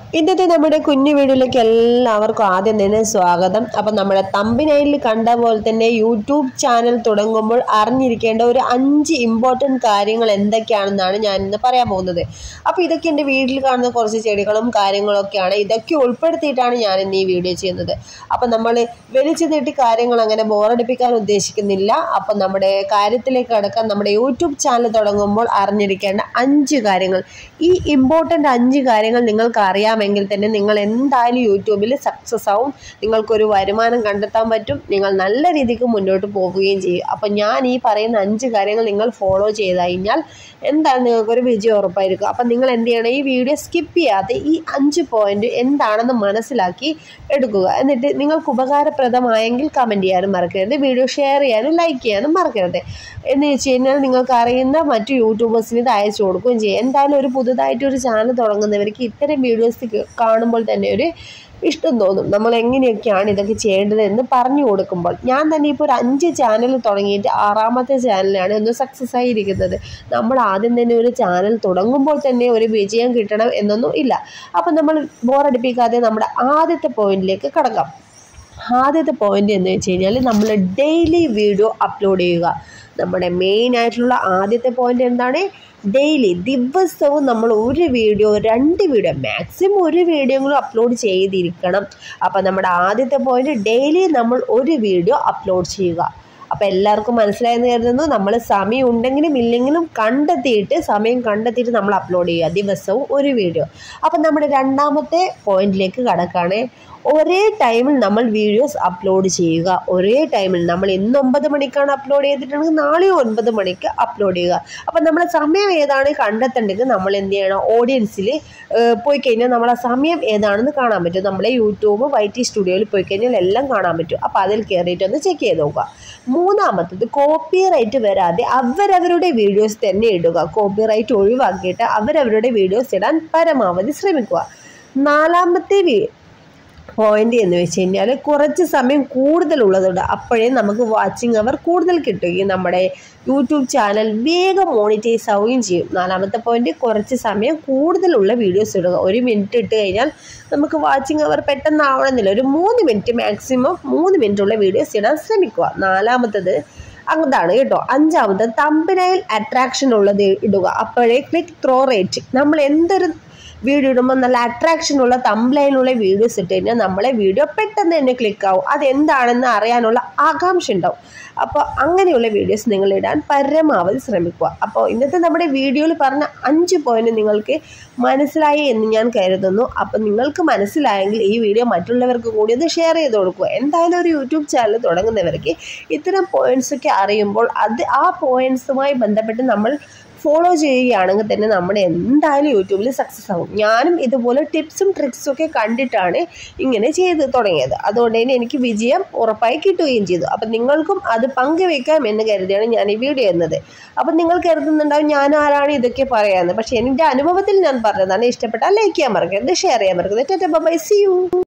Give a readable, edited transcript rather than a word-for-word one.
ഇന്നത്തെ നമ്മുടെ കുഞ്ഞു വീഡിയോയിലേക്ക് എല്ലാവർക്കും ആദ്യം തന്നെ സ്വാഗതം. അപ്പം നമ്മുടെ തമ്പനയിൽ കണ്ട പോലെ തന്നെ യൂട്യൂബ് ചാനൽ തുടങ്ങുമ്പോൾ അറിഞ്ഞിരിക്കേണ്ട ഒരു 5 ഇമ്പോർട്ടൻറ്റ് കാര്യങ്ങൾ എന്തൊക്കെയാണെന്നാണ് ഞാൻ ഇന്ന് പറയാൻ പോകുന്നത്. അപ്പോൾ ഇതൊക്കെ എൻ്റെ വീട്ടിൽ കാണുന്ന കുറച്ച് ചെടികളും കാര്യങ്ങളൊക്കെയാണ്. ഇതൊക്കെ ഉൾപ്പെടുത്തിയിട്ടാണ് ഞാൻ ഇന്ന് ഈ വീഡിയോ ചെയ്യുന്നത്. അപ്പം നമ്മൾ വലിച്ചു നീട്ടി കാര്യങ്ങൾ അങ്ങനെ ബോറടിപ്പിക്കാൻ ഉദ്ദേശിക്കുന്നില്ല. അപ്പം നമ്മുടെ കാര്യത്തിലേക്ക് കടക്കാൻ നമ്മുടെ യൂട്യൂബ് ചാനൽ തുടങ്ങുമ്പോൾ അറിഞ്ഞിരിക്കേണ്ട 5 കാര്യങ്ങൾ. ഈ ഇമ്പോർട്ടൻ്റ് 5 കാര്യങ്ങൾ നിങ്ങൾക്ക് അറിയാമെങ്കിൽ തന്നെ നിങ്ങൾ എന്തായാലും യൂട്യൂബിൽ സക്സസ് ആവും. നിങ്ങൾക്കൊരു വരുമാനം കണ്ടെത്താൻ പറ്റും. നിങ്ങൾ നല്ല രീതിക്ക് മുന്നോട്ട് പോകുകയും ചെയ്യും. അപ്പം ഞാൻ ഈ പറയുന്ന 5 കാര്യങ്ങൾ നിങ്ങൾ ഫോളോ ചെയ്ത് കഴിഞ്ഞാൽ എന്താണ് നിങ്ങൾക്കൊരു വിജയം ഉറപ്പായിരിക്കും. അപ്പം നിങ്ങൾ എന്ത് ചെയ്യണം, ഈ വീഡിയോ സ്കിപ്പ് ചെയ്യാതെ ഈ 5 പോയിന്റ് എന്താണെന്ന് മനസ്സിലാക്കി എടുക്കുക. എന്നിട്ട് നിങ്ങൾക്ക് ഉപകാരപ്രദമായെങ്കിൽ കമൻറ്റ് ചെയ്യാനും മറക്കരുത്. വീഡിയോ ഷെയർ ചെയ്യാനും ലൈക്ക് ചെയ്യാനും മറക്കരുത്. എന്ന് വെച്ച് കഴിഞ്ഞാൽ നിങ്ങൾക്ക് അറിയുന്ന മറ്റു യൂട്യൂബേഴ്സിന് ഇത് അയച്ചു കൊടുക്കുകയും ചെയ്യും. എന്തായാലും ഒരു പുതുതായിട്ടൊരു ചാനൽ തുടങ്ങുന്നവർക്ക് ഇത്തരം വീഡിയോസ് കാണുമ്പോൾ തന്നെ ഒരു ഇഷ്ടം തോന്നും. നമ്മൾ എങ്ങനെയൊക്കെയാണ് ഇതൊക്കെ ചെയ്യേണ്ടതെന്ന് പറഞ്ഞു കൊടുക്കുമ്പോൾ. ഞാൻ തന്നെ ഇപ്പോൾ ഒരു 5 ചാനൽ തുടങ്ങിയിട്ട് 6ാമത്തെ ചാനലാണ് ഒന്ന് സക്സസ് ആയിരിക്കുന്നത്. നമ്മൾ ആദ്യം തന്നെ ഒരു ചാനൽ തുടങ്ങുമ്പോൾ തന്നെ ഒരു വിജയം കിട്ടണം എന്നൊന്നും ഇല്ല. അപ്പം നമ്മൾ ബോറടിപ്പിക്കാതെ നമ്മുടെ ആദ്യത്തെ പോയിന്റിലേക്ക് കടക്കാം. ആദ്യത്തെ പോയിന്റ് എന്ന് വെച്ച് കഴിഞ്ഞാൽ നമ്മൾ ഡെയിലി വീഡിയോ അപ്ലോഡ് ചെയ്യുക. നമ്മുടെ മെയിൻ ആയിട്ടുള്ള ആദ്യത്തെ പോയിന്റ് എന്താണ്? ഡെയിലി, ദിവസവും നമ്മൾ ഒരു വീഡിയോ 2 വീഡിയോ മാക്സിമം ഒരു വീഡിയോകളും അപ്ലോഡ് ചെയ്തിരിക്കണം. അപ്പം നമ്മുടെ ആദ്യത്തെ പോയിന്റ് ഡെയിലി നമ്മൾ ഒരു വീഡിയോ അപ്ലോഡ് ചെയ്യുക. അപ്പോൾ എല്ലാവർക്കും മനസ്സിലായെന്ന് കരുതുന്നു. നമ്മൾ സമയം ഉണ്ടെങ്കിലും ഇല്ലെങ്കിലും സമയം കണ്ടെത്തിയിട്ട് നമ്മൾ അപ്ലോഡ് ചെയ്യുക, ദിവസവും ഒരു വീഡിയോ. അപ്പം നമ്മുടെ 2ാമത്തെ പോയിന്റിലേക്ക് കടക്കുകയാണ്. ഒരേ ടൈമിൽ നമ്മൾ വീഡിയോസ് അപ്ലോഡ് ചെയ്യുക. ഒരേ ടൈമിൽ നമ്മൾ ഇന്ന് 9 മണിക്കാണ് അപ്ലോഡ് ചെയ്തിട്ടുണ്ടെങ്കിൽ നാളെ 9 മണിക്ക് അപ്ലോഡ് ചെയ്യുക. അപ്പം നമ്മുടെ സമയം ഏതാണ് കണ്ടെത്തേണ്ടതെങ്കിൽ നമ്മൾ എന്ത് ചെയ്യണം, ഓഡിയൻസിൽ പോയി കഴിഞ്ഞാൽ നമ്മളെ സമയം ഏതാണെന്ന് കാണാൻ പറ്റും. നമ്മളെ യൂട്യൂബ് YT സ്റ്റുഡിയോയിൽ പോയി കഴിഞ്ഞാൽ എല്ലാം കാണാൻ പറ്റും. അപ്പോൾ അതിൽ കയറിയിട്ടൊന്ന് ചെക്ക് ചെയ്ത് നോക്കുക. 3ാമത്തത് കോപ്പി റൈറ്റ് വരാതെ അവരവരുടെ വീഡിയോസ് തന്നെ ഇടുക. കോപ്പി റൈറ്റ് ഒഴിവാക്കിയിട്ട് അവരവരുടെ വീഡിയോസ് ഇടാൻ പരമാവധി ശ്രമിക്കുക. 4ാമത്തെ പോയിന്റ് എന്ന് വെച്ച് കഴിഞ്ഞാൽ കുറച്ച് സമയം കൂടുതലുള്ളതുണ്ട്. അപ്പോഴേ നമുക്ക് വാച്ചിങ് അവർ കൂടുതൽ കിട്ടുകയും നമ്മുടെ യൂട്യൂബ് ചാനൽ വേഗം മോണിറ്റൈസ് ആവുകയും ചെയ്യും. 4ാമത്തെ പോയിന്റ് കുറച്ച് സമയം കൂടുതലുള്ള വീഡിയോസ് ഇടുക. 1 മിനിറ്റ് ഇട്ട് കഴിഞ്ഞാൽ നമുക്ക് വാച്ചിങ് അവർ പെട്ടെന്ന് ആവണമെന്നില്ല. ഒരു 3 മിനിറ്റ്, മാക്സിമം 3 മിനിറ്റുള്ള വീഡിയോസ് ഇടാൻ ശ്രമിക്കുക. 4ാമത്തത് അതാണ് കേട്ടോ. 5ാമത്തത് തമ്പനയിൽ അട്രാക്ഷൻ ഉള്ളത് ഇടുക. അപ്പോഴേ ക്ലിക്ക് ത്രോ റേറ്റ്, നമ്മൾ എന്തൊരു വീഡിയോ ഇടുമ്പോൾ നല്ല അട്രാക്ഷനുള്ള തംബ്നെയിലുള്ള വീഡിയോസ് ഇട്ട് കഴിഞ്ഞാൽ നമ്മളെ വീഡിയോ പെട്ടെന്ന് തന്നെ ക്ലിക്കാവും. അതെന്താണെന്ന് അറിയാനുള്ള ആകാംക്ഷ ഉണ്ടാവും. അപ്പോൾ അങ്ങനെയുള്ള വീഡിയോസ് നിങ്ങൾ ഇടാൻ പരമാവധി ശ്രമിക്കുക. അപ്പോൾ ഇന്നത്തെ നമ്മുടെ വീഡിയോയിൽ പറഞ്ഞ 5 പോയിന്റ് നിങ്ങൾക്ക് മനസ്സിലായി എന്ന് ഞാൻ കരുതുന്നു. അപ്പോൾ നിങ്ങൾക്ക് മനസ്സിലായെങ്കിൽ ഈ വീഡിയോ മറ്റുള്ളവർക്ക് കൂടി ഒന്ന് ഷെയർ ചെയ്ത് കൊടുക്കുക. എന്തായാലും ഒരു യൂട്യൂബ് ചാനൽ തുടങ്ങുന്നവർക്ക് ഇത്തരം പോയിന്റ്സൊക്കെ അറിയുമ്പോൾ ആ പോയിന്റ്സുമായി ബന്ധപ്പെട്ട് നമ്മൾ ഫോളോ ചെയ്യുകയാണെങ്കിൽ തന്നെ നമ്മൾ എന്തായാലും യൂട്യൂബിൽ സക്സസ് ആവും. ഞാനും ഇതുപോലെ ടിപ്സും ട്രിക്സും ഒക്കെ കണ്ടിട്ടാണ് ഇങ്ങനെ ചെയ്ത് തുടങ്ങിയത്. അതുകൊണ്ട് തന്നെ എനിക്ക് വിജയം ഉറപ്പായി കിട്ടുകയും ചെയ്തു. അപ്പം നിങ്ങൾക്കും അത് പങ്കുവെക്കാം എന്ന് കരുതിയാണ് ഞാൻ ഈ വീഡിയോ ചെയ്യുന്നത്. അപ്പം നിങ്ങൾ കരുതുന്നുണ്ടാവും ഞാൻ ആരാണ് ഇതൊക്കെ പറയാമെന്ന്. പക്ഷേ എൻ്റെ അനുഭവത്തിൽ ഞാൻ പറഞ്ഞതാണ്. ഇഷ്ടപ്പെട്ടാൽ ലൈക്ക് ചെയ്യാൻ മറക്കരുത്, ഷെയർ ചെയ്യാൻ മറക്കരുത്. Bye, see U.